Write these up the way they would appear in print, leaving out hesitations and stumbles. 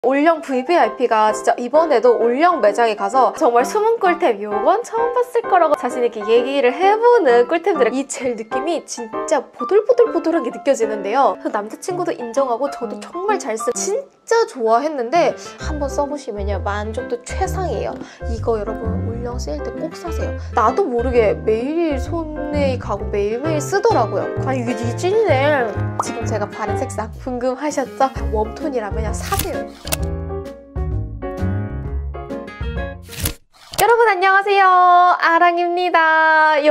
올영 VVIP가 진짜 이번에도 올영 매장에 가서 정말 숨은 꿀템 요건 처음 봤을 거라고 자신있게 얘기를 해보는 꿀템들의 이 젤 느낌이 진짜 보들보들보들한 게 느껴지는데요. 남자친구도 인정하고 저도 정말 잘 쓰고 진짜 좋아했는데 한번 써보시면요 만족도 최상이에요. 이거 여러분 올영 세일 때 꼭 사세요. 나도 모르게 매일 손에 가고 매일매일 쓰더라고요. 아 이게 찐이네. 지금 제가 바른 색상 궁금하셨죠? 웜톤이라면 사세요. 여러분 안녕하세요, 아랑입니다.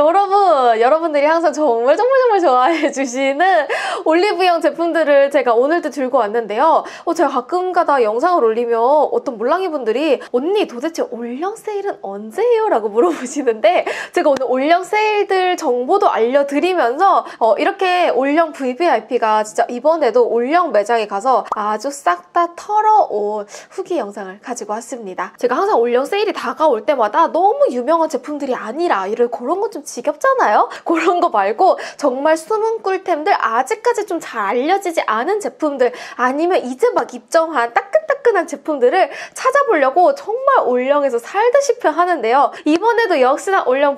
여러분들이 항상 정말 좋아해 주시는 올리브영 제품들을 제가 오늘도 들고 왔는데요. 제가 가끔가다 영상을 올리면 어떤 몰랑이 분들이 언니 도대체 올영 세일은 언제예요? 라고 물어보시는데 제가 오늘 올영 세일들 정보도 알려드리면서 이렇게 올영 VVIP가 진짜 이번에도 올영 매장에 가서 아주 싹 다 털어온 후기 영상을 가지고 왔습니다. 제가 항상 올영 세일이 다가올 때마다 너무 유명한 제품들이 아니라 그런 거 좀 지겹잖아요? 그런 거 말고 정말 숨은 꿀템들, 아직까지 좀 잘 알려지지 않은 제품들, 아니면 이제 막 입점한 따끈따끈한 제품들을 찾아보려고 정말 올영에서 살다시피 하는데요. 이번에도 역시나 올영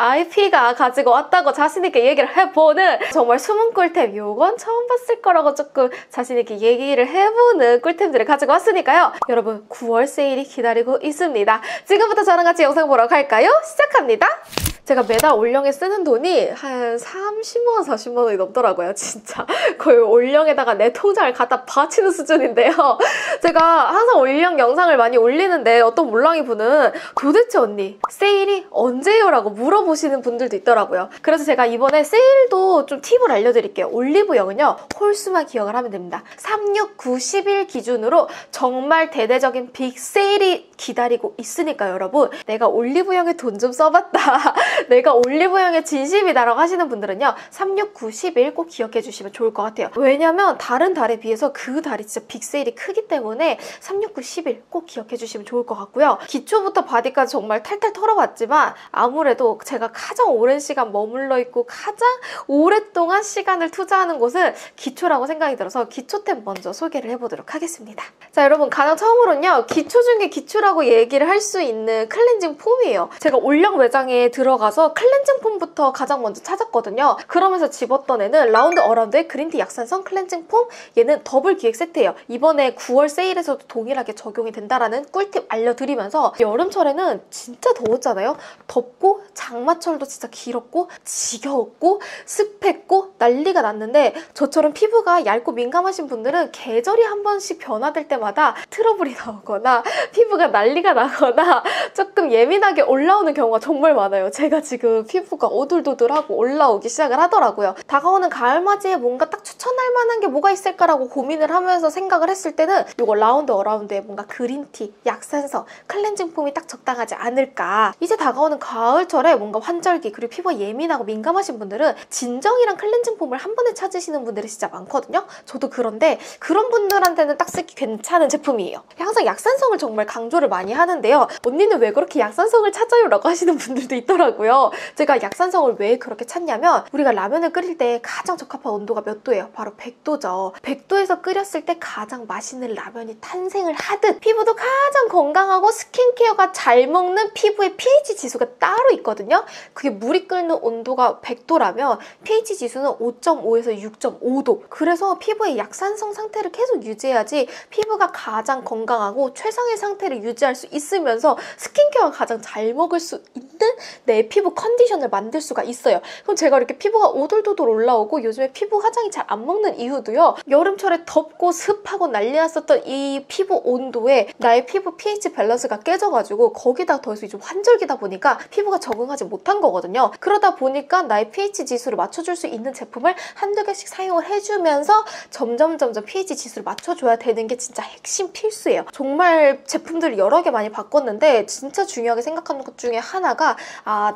VVIP가 가지고 왔다고 자신있게 얘기를 해보는 정말 숨은 꿀템 요건 처음 봤을 거라고 조금 자신있게 얘기를 해보는 꿀템들을 가지고 왔으니까요. 여러분 9월 세일이 기다리고 있습니다. 지금부터 저랑 같이 영상 보러 갈까요? 시작합니다. 제가 매달 올영에 쓰는 돈이 한 30만원, 40만원이 넘더라고요. 진짜 거의 올영에다가 내 통장을 갖다 바치는 수준인데요. 제가 항상 올영 영상을 많이 올리는데 어떤 몰랑이 분은 도대체 언니 세일이 언제예요? 라고 물어보시는 분들도 있더라고요. 그래서 제가 이번에 세일도 좀 팁을 알려드릴게요. 올리브영은요 홀수만 기억을 하면 됩니다. 3, 6, 9, 10일 기준으로 정말 대대적인 빅 세일이 기다리고 있으니까 여러분 내가 올리브영에 돈 좀 써봤다 내가 올리브영의 진심이다라고 하시는 분들은요 3, 6, 9, 10일 꼭 기억해 주시면 좋을 것 같아요. 왜냐면 다른 달에 비해서 그 달이 진짜 빅세일이 크기 때문에 3, 6, 9, 10일 꼭 기억해 주시면 좋을 것 같고요. 기초부터 바디까지 정말 탈탈 털어봤지만 아무래도 제가 가장 오랜 시간 머물러 있고 가장 오랫동안 시간을 투자하는 곳은 기초라고 생각이 들어서 기초템 먼저 소개를 해보도록 하겠습니다. 자 여러분 가장 처음으로는요 기초 중에 기초라고 얘기를 할 수 있는 클렌징 폼이에요. 제가 올영 매장에 들어가서 클렌징 폼부터 가장 먼저 찾았거든요. 그러면서 집었던 애는 라운드 어라운드의 그린티 약산성 클렌징 폼. 얘는 더블 기획 세트예요. 이번에 9월 세일에서도 동일하게 적용이 된다라는 꿀팁 알려드리면서 여름철에는 진짜 더웠잖아요. 덥고 장마철도 진짜 길었고 지겨웠고 습했고 난리가 났는데 저처럼 피부가 얇고 민감하신 분들은 계절이 한 번씩 변화될 때마다 트러블이 나오거나 피부가 난리가 나거나 조금 예민하게 올라오는 경우가 정말 많아요. 제가 지금 피부가 오돌도돌하고 올라오기 시작을 하더라고요. 다가오는 가을맞이에 뭔가 딱 추천할 만한 게 뭐가 있을까라고 고민을 하면서 생각을 했을 때는 이거 라운드 어라운드에 뭔가 그린티, 약산성, 클렌징 폼이 딱 적당하지 않을까. 이제 다가오는 가을철에 뭔가 환절기 그리고 피부가 예민하고 민감하신 분들은 진정이랑 클렌징 폼을 한 번에 찾으시는 분들이 진짜 많거든요. 저도 그런데 그런 분들한테는 딱 쓰기 괜찮은 제품이에요. 항상 약산성을 정말 강조를 많이 하는데요. 언니는 왜 그렇게 약산성을 찾아요? 라고 하시는 분들도 있더라고요. 제가 약산성을 왜 그렇게 찾냐면 우리가 라면을 끓일 때 가장 적합한 온도가 몇 도예요? 바로 100도죠. 100도에서 끓였을 때 가장 맛있는 라면이 탄생을 하듯 피부도 가장 건강하고 스킨케어가 잘 먹는 피부의 pH 지수가 따로 있거든요. 그게 물이 끓는 온도가 100도라면 pH 지수는 5.5에서 6.5도. 그래서 피부의 약산성 상태를 계속 유지해야지 피부가 가장 건강하고 최상의 상태를 유지할 수 있으면서 스킨케어가 가장 잘 먹을 수 있는 내 피부 컨디션을 만들 수가 있어요. 그럼 제가 이렇게 피부가 오돌도돌 올라오고 요즘에 피부 화장이 잘 안 먹는 이유도요. 여름철에 덥고 습하고 난리 났었던 이 피부 온도에 나의 피부 pH 밸런스가 깨져가지고 거기다 더해서 좀 환절기다 보니까 피부가 적응하지 못한 거거든요. 그러다 보니까 나의 pH 지수를 맞춰줄 수 있는 제품을 한두 개씩 사용을 해주면서 점점 pH 지수를 맞춰줘야 되는 게 진짜 핵심 필수예요. 정말 제품들을 여러 개 많이 바꿨는데 진짜 중요하게 생각하는 것 중에 하나가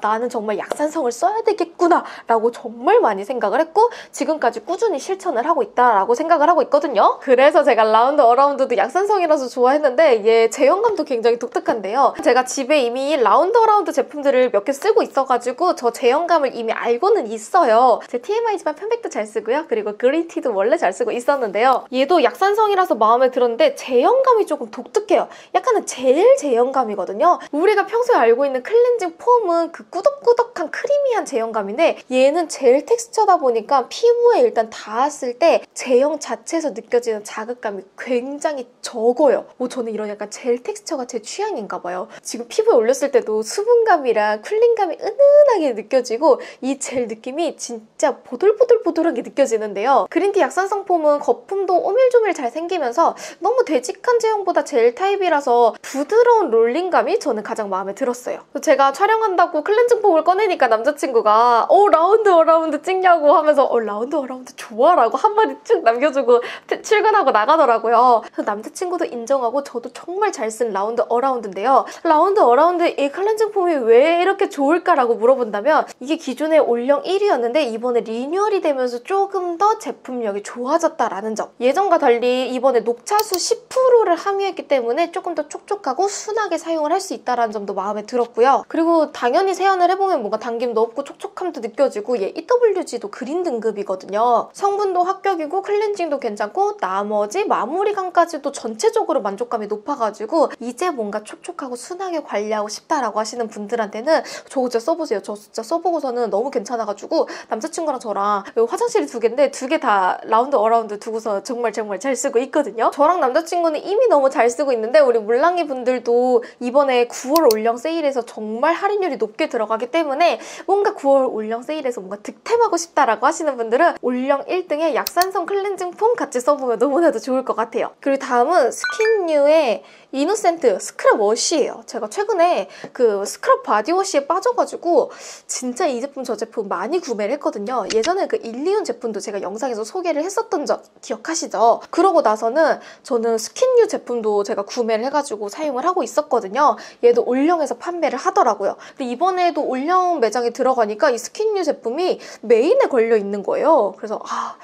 나는 정말 약산성을 써야 되겠구나 라고 정말 많이 생각을 했고 지금까지 꾸준히 실천을 하고 있다라고 생각을 하고 있거든요. 그래서 제가 라운드 어라운드도 약산성이라서 좋아했는데 얘 제형감도 굉장히 독특한데요. 제가 집에 이미 라운드 어라운드 제품들을 몇 개 쓰고 있어가지고 저 제형감을 이미 알고는 있어요. 제 TMI지만 편백도 잘 쓰고요. 그리고 그린티도 원래 잘 쓰고 있었는데요. 얘도 약산성이라서 마음에 들었는데 제형감이 조금 독특해요. 약간은 젤 제형감이거든요. 우리가 평소에 알고 있는 클렌징 폼은 그 꾸덕꾸덕한 크리미한 제형감인데 얘는 젤 텍스처다 보니까 피부에 일단 닿았을 때 제형 자체에서 느껴지는 자극감이 굉장히 적어요. 저는 이런 약간 젤 텍스처가 제 취향인가 봐요. 지금 피부에 올렸을 때도 수분감이랑 쿨링감이 은은하게 느껴지고 이 젤 느낌이 진짜 보들보들보들하게 느껴지는데요. 그린티 약산성 폼은 거품도 오밀조밀 잘 생기면서 너무 되직한 제형보다 젤 타입이라서 부드러운 롤링감이 저는 가장 마음에 들었어요. 제가 촬영한다고 클렌징 폼을 꺼내니까 남자친구가 라운드 어라운드 찍냐고 하면서 라운드 어라운드 좋아라고 한마디 쭉 남겨주고 출근하고 나가더라고요. 그래서 남자친구도 인정하고 저도 정말 잘 쓴 라운드 어라운드인데요. 라운드 어라운드 이 클렌징 폼이 왜 이렇게 좋을까라고 물어본다면 이게 기존에 올영 1위였는데 이번에 리뉴얼이 되면서 조금 더 제품력이 좋아졌다라는 점. 예전과 달리 이번에 녹차수 10%를 함유했기 때문에 조금 더 촉촉하고 순하게 사용을 할 수 있다는 점도 마음에 들었고요. 그리고 당연히 세안을 해보면 뭔가 당김도 없고 촉촉함도 느껴지고 얘 EWG도 그린 등급이거든요. 성분도 합격이고 클렌징도 괜찮고 나머지 마무리감까지도 전체적으로 만족감이 높아가지고 이제 뭔가 촉촉하고 순하게 관리하고 싶다라고 하시는 분들한테는 저 진짜 써보세요. 저 진짜 써보고서는 너무 괜찮아가지고 남자친구랑 저랑 화장실이 2개인데 2개 다 라운드 어라운드 두고서 정말 잘 쓰고 있거든요. 저랑 남자친구는 이미 너무 잘 쓰고 있는데 우리 물랑이 분들도 이번에 9월 올영 세일에서 정말 할인율이 높게 들어가기 때문에 뭔가 9월 올영 세일에서 뭔가 득템하고 싶다라고 하시는 분들은 올영 1등의 약산성 클렌징 폼 같이 써보면 너무나도 좋을 것 같아요. 그리고 다음은 스킨뉴의 이노센트 스크럽 워시예요. 제가 최근에 그 스크럽 바디워시에 빠져가지고 진짜 이 제품 저 제품 많이 구매를 했거든요. 예전에 그 일리온 제품도 제가 영상에서 소개를 했었던 점 기억하시죠? 그러고 나서는 저는 스킨뉴 제품도 제가 구매를 해가지고 사용을 하고 있었거든요. 얘도 올영에서 판매를 하더라고요. 근데 이번에도 올영 매장에 들어가니까 이 스킨뉴 제품이 메인에 걸려 있는 거예요. 그래서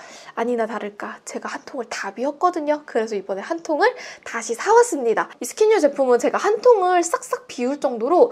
아니나 다를까 제가 한 통을 다 비웠거든요. 그래서 이번에 한 통을 다시 사왔습니다. 이 스킨뉴 제품은 제가 한 통을 싹싹 비울 정도로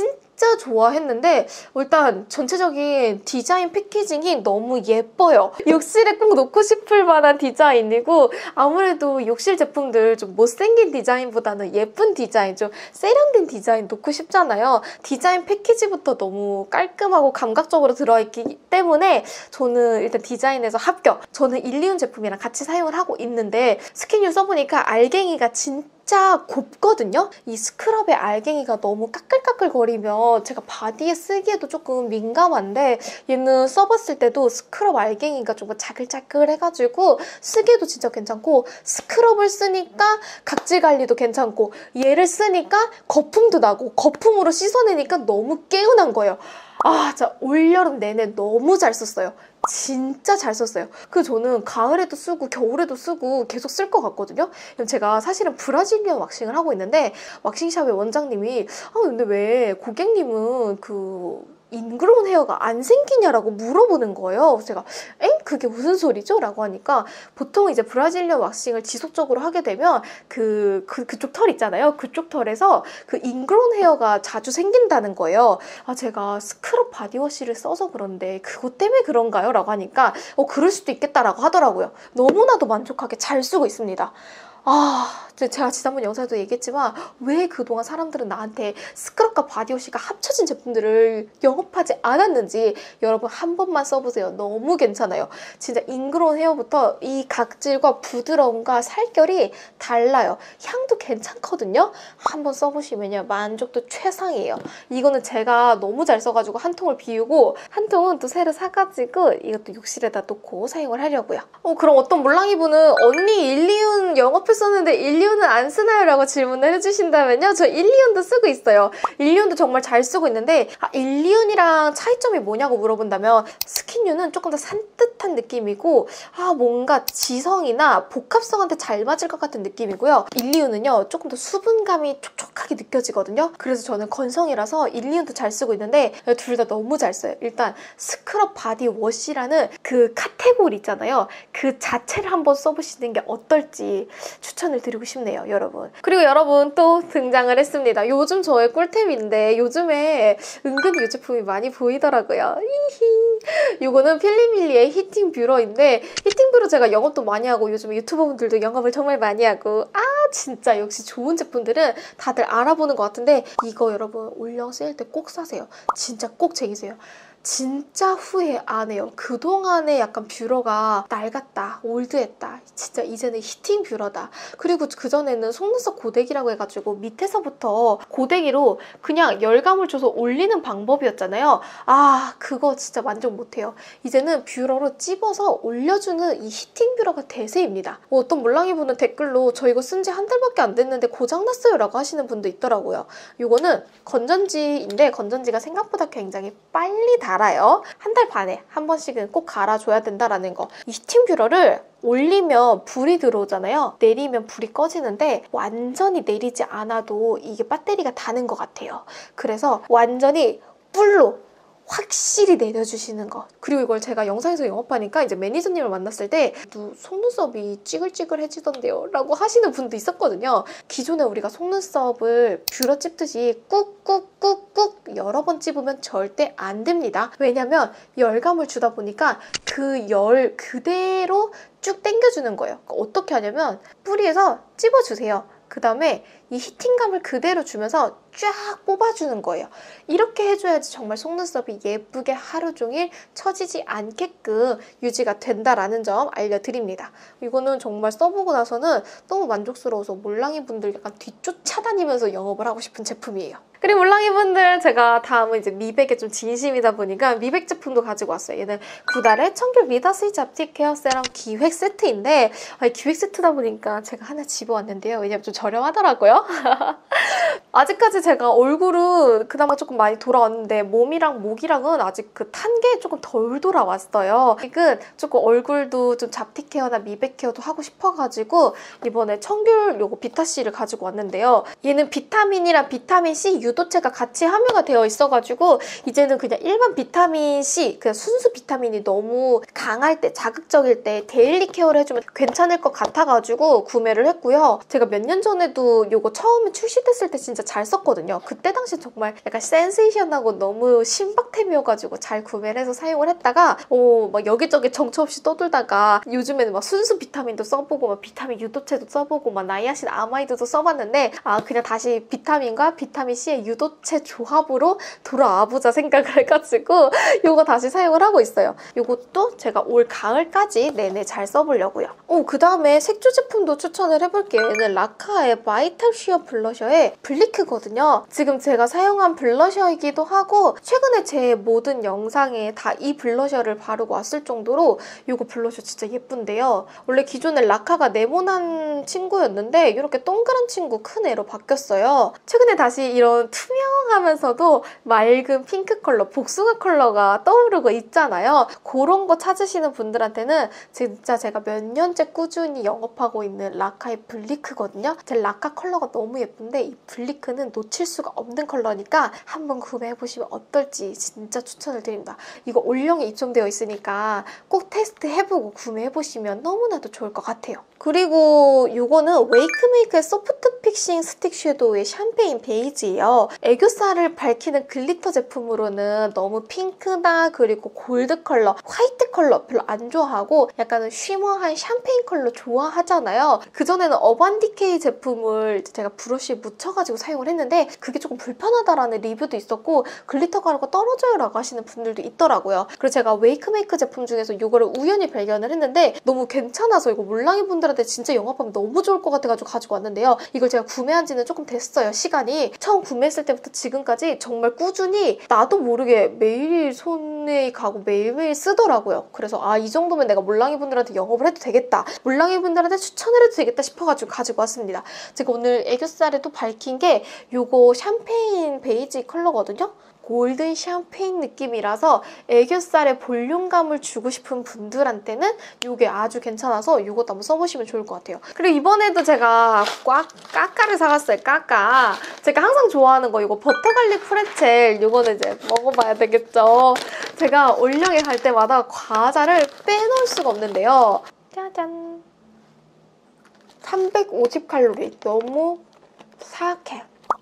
진짜 좋아했는데 일단 전체적인 디자인 패키징이 너무 예뻐요. 욕실에 꼭 놓고 싶을 만한 디자인이고 아무래도 욕실 제품들 좀 못생긴 디자인보다는 예쁜 디자인, 좀 세련된 디자인 놓고 싶잖아요. 디자인 패키지부터 너무 깔끔하고 감각적으로 들어있기 때문에 저는 일단 디자인에서 합격. 저는 일리온 제품이랑 같이 사용을 하고 있는데 스킨뉴 써보니까 알갱이가 진짜 곱거든요? 이 스크럽의 알갱이가 너무 까끌까끌거리면 제가 바디에 쓰기에도 조금 민감한데 얘는 써봤을 때도 스크럽 알갱이가 조금 자글자글해가지고 쓰기에도 진짜 괜찮고 스크럽을 쓰니까 각질 관리도 괜찮고 얘를 쓰니까 거품도 나고 거품으로 씻어내니까 너무 개운한 거예요. 진짜 올여름 내내 너무 잘 썼어요. 진짜 잘 썼어요. 저는 가을에도 쓰고 겨울에도 쓰고 계속 쓸 것 같거든요. 제가 사실은 브라질리언 왁싱을 하고 있는데 왁싱샵의 원장님이 근데 왜 고객님은 인그로운 헤어가 안 생기냐라고 물어보는 거예요. 그래서 제가 그게 무슨 소리죠? 라고 하니까 보통 이제 브라질리언 왁싱을 지속적으로 하게 되면 그쪽 털 있잖아요. 그쪽 털에서 인그로운 헤어가 자주 생긴다는 거예요. 제가 스크럽 바디워시를 써서 그런데 그것 때문에 그런가요? 라고 하니까 그럴 수도 있겠다라고 하더라고요. 너무나도 만족하게 잘 쓰고 있습니다. 제가 지난번 영상에도 얘기했지만 왜 그동안 사람들은 나한테 스크럽과 바디워시가 합쳐진 제품들을 영업하지 않았는지 여러분 한 번만 써보세요. 너무 괜찮아요. 진짜 잉그로운 헤어부터 이 각질과 부드러움과 살결이 달라요. 향도 괜찮거든요. 한번 써보시면요. 만족도 최상이에요. 이거는 제가 너무 잘 써가지고 한 통을 비우고 한 통은 또 새로 사가지고 이것도 욕실에다 놓고 사용을 하려고요. 그럼 어떤 몰랑이분은 언니 일리온 영업했을 썼는데 일리온은 안 쓰나요? 라고 질문을 해주신다면요. 저 일리온도 쓰고 있어요. 일리온도 정말 잘 쓰고 있는데 일리온이랑 차이점이 뭐냐고 물어본다면 스킨유는 조금 더 산뜻한 느낌이고 뭔가 지성이나 복합성한테 잘 맞을 것 같은 느낌이고요. 일리온은요 조금 더 수분감이 촉촉하게 느껴지거든요. 그래서 저는 건성이라서 일리온도 잘 쓰고 있는데 둘 다 너무 잘 써요. 일단 스크럽 바디 워시라는 그 카테고리 있잖아요. 그 자체를 한번 써보시는 게 어떨지 추천을 드리고 싶네요, 여러분. 그리고 여러분 또 등장을 했습니다. 요즘 저의 꿀템인데 요즘에 은근히 이 제품이 많이 보이더라고요. 이거는 필리밀리의 히팅 뷰러인데 히팅 뷰러 제가 영업도 많이 하고 요즘에 유튜버분들도 영업을 정말 많이 하고 진짜 역시 좋은 제품들은 다들 알아보는 것 같은데 이거 여러분 올영 세일 때 꼭 사세요. 진짜 꼭 챙기세요. 진짜 후회 안 해요. 그동안에 약간 뷰러가 낡았다, 올드했다. 진짜 이제는 히팅 뷰러다. 그리고 그전에는 속눈썹 고데기라고 해가지고 밑에서부터 고데기로 그냥 열감을 줘서 올리는 방법이었잖아요. 그거 진짜 만족 못해요. 이제는 뷰러로 찝어서 올려주는 이 히팅 뷰러가 대세입니다. 어떤 몰랑이분은 댓글로 저 이거 쓴 지 한 달밖에 안 됐는데 고장났어요 라고 하시는 분도 있더라고요. 이거는 건전지인데 건전지가 생각보다 굉장히 빨리 달아요. 한 달 반에 한 번씩은 꼭 갈아줘야 된다라는 거. 이 히팅 뷰러를 올리면 불이 들어오잖아요. 내리면 불이 꺼지는데 완전히 내리지 않아도 이게 배터리가 다는 것 같아요. 그래서 완전히 뿔로 확실히 내려주시는 거. 그리고 이걸 제가 영상에서 영업하니까 이제 매니저님을 만났을 때 속눈썹이 찌글찌글해지던데요 라고 하시는 분도 있었거든요. 기존에 우리가 속눈썹을 뷰러 찝듯이 꾹꾹꾹꾹 여러 번 찝으면 절대 안 됩니다. 왜냐면 열감을 주다 보니까 그 열 그대로 쭉 당겨주는 거예요. 어떻게 하냐면 뿌리에서 찝어주세요. 그 다음에 이 히팅감을 그대로 주면서 쫙 뽑아주는 거예요. 이렇게 해줘야지 정말 속눈썹이 예쁘게 하루 종일 처지지 않게끔 유지가 된다라는 점 알려드립니다. 이거는 정말 써보고 나서는 너무 만족스러워서 몰랑이 분들 약간 뒤쫓아다니면서 영업을 하고 싶은 제품이에요. 그리고 몰랑이 분들 제가 다음은 이제 미백에 좀 진심이다 보니까 미백 제품도 가지고 왔어요. 얘는 구달의 청귤 미다스이 잡틱 헤어 세럼 기획 세트인데 기획 세트다 보니까 제가 하나 집어왔는데요. 왜냐면 좀 저렴하더라고요. 아직까지 제가 얼굴은 그나마 조금 많이 돌아왔는데 몸이랑 목이랑은 아직 그 탄 게 조금 덜 돌아왔어요. 지금 조금 얼굴도 좀 잡틱 헤어나 미백 헤어도 하고 싶어가지고 이번에 청귤 요거 비타C를 가지고 왔는데요. 얘는 비타민이랑 비타민C 유도체가 같이 함유가 되어 있어가지고 이제는 그냥 일반 비타민C 그냥 순수 비타민이 너무 강할 때 자극적일 때 데일리 케어를 해주면 괜찮을 것 같아가지고 구매를 했고요. 제가 몇 년 전에도 요거 처음에 출시됐을 때 진짜 잘 썼거든요. 그때 당시 정말 약간 센세이션하고 너무 신박템이어가지고 잘 구매를 해서 사용을 했다가 막 여기저기 정처 없이 떠돌다가 요즘에는 막 순수 비타민도 써보고 막 비타민 유도체도 써보고 막 나이아신 아마이드도 써봤는데 그냥 다시 비타민과 비타민C의 유도체 조합으로 돌아와보자 생각을 해가지고 요거 다시 사용을 하고 있어요. 요것도 제가 올 가을까지 내내 잘 써보려고요. 그 다음에 색조 제품도 추천을 해볼게요. 얘는 라카의 바이탈 쉬어 블러셔의 블리크거든요. 지금 제가 사용한 블러셔이기도 하고 최근에 제 모든 영상에 다 이 블러셔를 바르고 왔을 정도로 이거 블러셔 진짜 예쁜데요. 원래 기존에 라카가 네모난 친구였는데 이렇게 동그란 친구 큰 애로 바뀌었어요. 최근에 다시 이런 투명하면서도 맑은 핑크 컬러, 복숭아 컬러가 떠오르고 있잖아요. 그런 거 찾으시는 분들한테는 진짜 제가 몇 년째 꾸준히 영업하고 있는 라카의 블리크거든요. 제 라카 컬러가 너무 예쁜데 이 블리크는 놓칠 수가 없는 컬러니까 한번 구매해보시면 어떨지 진짜 추천을 드립니다. 이거 올영에 입점되어 있으니까 꼭 테스트 해보고 구매해보시면 너무나도 좋을 것 같아요. 그리고 이거는 웨이크메이크의 소프트 픽싱 스틱 섀도우의 샴페인 베이지예요. 애교살을 밝히는 글리터 제품으로는 너무 핑크나 그리고 골드 컬러, 화이트 컬러 별로 안 좋아하고 약간은 쉬머한 샴페인 컬러 좋아하잖아요. 그전에는 어반디케이 제품을 제가 브러쉬에 묻혀가지고 사용을 했는데 그게 조금 불편하다라는 리뷰도 있었고 글리터 가루가 떨어져요 라고 하시는 분들도 있더라고요. 그래서 제가 웨이크메이크 제품 중에서 이거를 우연히 발견을 했는데 너무 괜찮아서 이거 몰랑이 분들 분들한테 진짜 영업하면 너무 좋을 것 같아가지고 가지고 왔는데요. 이걸 제가 구매한 지는 조금 됐어요, 시간이. 처음 구매했을 때부터 지금까지 정말 꾸준히 나도 모르게 매일 손에 가고 매일매일 쓰더라고요. 그래서 이 정도면 내가 몰랑이 분들한테 영업을 해도 되겠다. 몰랑이 분들한테 추천을 해도 되겠다 싶어가지고 가지고 왔습니다. 제가 오늘 애교살에 또 밝힌 게 요거 샴페인 베이지 컬러거든요. 골든 샴페인 느낌이라서 애교살에 볼륨감을 주고 싶은 분들한테는 이게 아주 괜찮아서 이것도 한번 써보시면 좋을 것 같아요. 그리고 이번에도 제가 까까를 사갔어요. 까까. 제가 항상 좋아하는 거 이거 버터갈릭 프레첼. 이거는 이제 먹어봐야 되겠죠. 제가 올영에 갈 때마다 과자를 빼놓을 수가 없는데요. 짜잔. 350칼로리. 너무 사악해.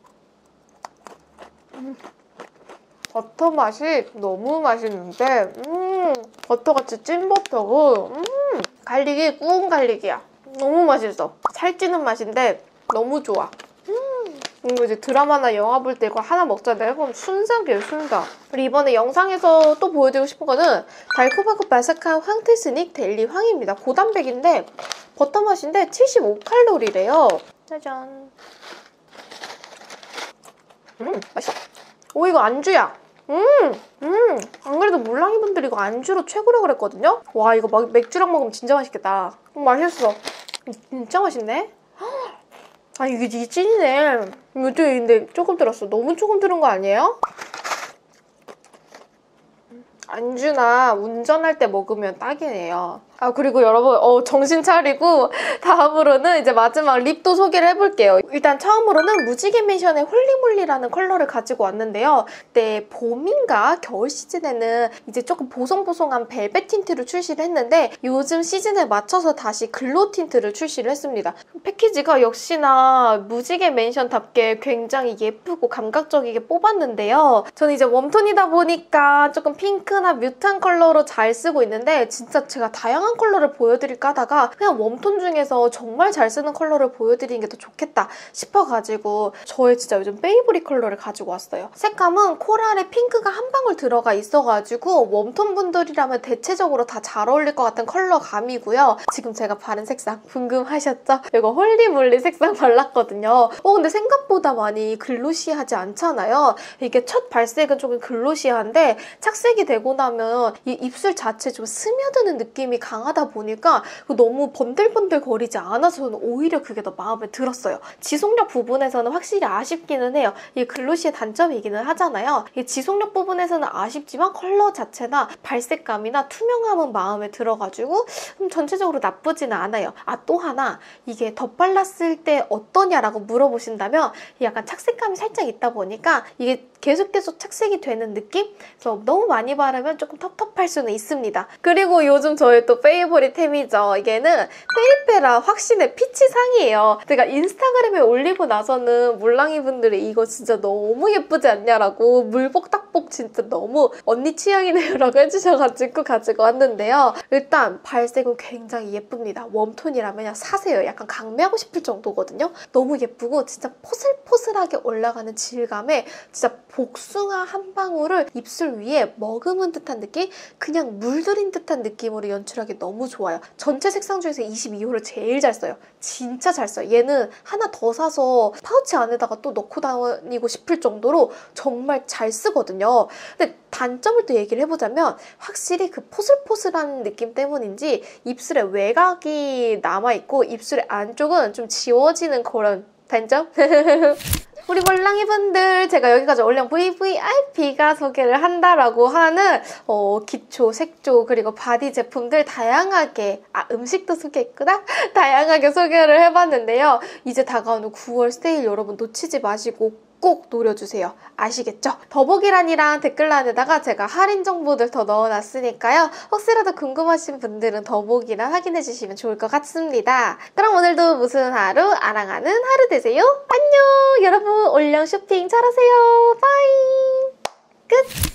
버터 맛이 너무 맛있는데 버터같이 찐 버터고 갈릭이 구운 갈릭이야. 너무 맛있어. 살찌는 맛인데 너무 좋아. 이거 이제 드라마나 영화 볼 때 이거 하나 먹잖아요. 그럼 순삭이에요, 순삭. 그리고 이번에 영상에서 또 보여드리고 싶은 거는 달콤하고 바삭한 황태 스닉 데일리 황입니다. 고단백인데 버터 맛인데 75칼로리래요. 짜잔. 맛있어. 오, 이거 안주야. 안 그래도 몰랑이 분들이 이거 안주로 최고라고 그랬거든요? 와, 이거 막 맥주랑 먹으면 진짜 맛있겠다. 맛있어. 진짜 맛있네? 이게 찐이네. 이거 근데 조금 들었어. 너무 조금 들은 거 아니에요? 안주나 운전할 때 먹으면 딱이네요. 그리고 여러분 정신 차리고 다음으로는 이제 마지막 립도 소개를 해볼게요. 일단 처음으로는 무지개 맨션의 홀리몰리라는 컬러를 가지고 왔는데요. 그때 봄인가 겨울 시즌에는 이제 조금 보송보송한 벨벳 틴트를 출시를 했는데 요즘 시즌에 맞춰서 다시 글로우 틴트를 출시를 했습니다. 패키지가 역시나 무지개 맨션답게 굉장히 예쁘고 감각적이게 뽑았는데요. 저는 이제 웜톤이다 보니까 조금 핑크나 뮤트한 컬러로 잘 쓰고 있는데 진짜 제가 다양한 컬러를 보여드릴까 하다가 그냥 웜톤 중에서 정말 잘 쓰는 컬러를 보여드리는 게 더 좋겠다 싶어가지고 저의 진짜 요즘 페이보릿 컬러를 가지고 왔어요. 색감은 코랄에 핑크가 한 방울 들어가 있어가지고 웜톤 분들이라면 대체적으로 다 잘 어울릴 것 같은 컬러감이고요. 지금 제가 바른 색상 궁금하셨죠? 이거 홀리몰리 색상 발랐거든요. 근데 생각보다 많이 글로시하지 않잖아요. 이게 첫 발색은 조금 글로시한데 착색이 되고 나면 이 입술 자체 좀 스며드는 느낌이 강하다 보니까 너무 번들번들 거리지 않아서 저는 오히려 그게 더 마음에 들었어요. 지속력 부분에서는 확실히 아쉽기는 해요. 이 글로시의 단점이기는 하잖아요. 이 지속력 부분에서는 아쉽지만 컬러 자체나 발색감이나 투명함은 마음에 들어가지고 전체적으로 나쁘지는 않아요. 또 하나 이게 덧발랐을 때 어떠냐라고 물어보신다면 약간 착색감이 살짝 있다 보니까 이게 계속 착색이 되는 느낌? 그래서 너무 많이 바르면 조금 텁텁할 수는 있습니다. 그리고 요즘 저의 또 페이보릿템이죠. 이게는 페리페라 확신의 피치상이에요. 제가 인스타그램에 올리고 나서는 몰랑이 분들이 이거 진짜 너무 예쁘지 않냐라고 물복딱복 진짜 너무 언니 취향이네요 라고 해주셔가지고 가지고 왔는데요. 일단 발색은 굉장히 예쁩니다. 웜톤이라면 그냥 사세요. 약간 강매하고 싶을 정도거든요. 너무 예쁘고 진짜 포슬포슬하게 올라가는 질감에 진짜 복숭아 한 방울을 입술 위에 머금은 듯한 느낌? 그냥 물들인 듯한 느낌으로 연출하기 너무 좋아요. 전체 색상 중에서 22호를 제일 잘 써요. 진짜 잘 써요. 얘는 하나 더 사서 파우치 안에다가 또 넣고 다니고 싶을 정도로 정말 잘 쓰거든요. 근데 단점을 또 얘기를 해보자면 확실히 그 포슬포슬한 느낌 때문인지 입술에 외곽이 남아있고 입술의 안쪽은 좀 지워지는 그런 단점? 우리 몰랑이 분들 제가 여기까지 올린 VVIP가 소개를 한다라고 하는 기초, 색조, 그리고 바디 제품들 다양하게 음식도 소개했구나? 다양하게 소개를 해봤는데요. 이제 다가오는 9월 세일 여러분 놓치지 마시고 꼭 노려주세요. 아시겠죠? 더보기란이랑 댓글란에다가 제가 할인 정보들 더 넣어놨으니까요. 혹시라도 궁금하신 분들은 더보기란 확인해주시면 좋을 것 같습니다. 그럼 오늘도 무슨 하루? 아랑하는 하루 되세요. 안녕! 여러분 올영 쇼핑 잘하세요. 바이! 끝!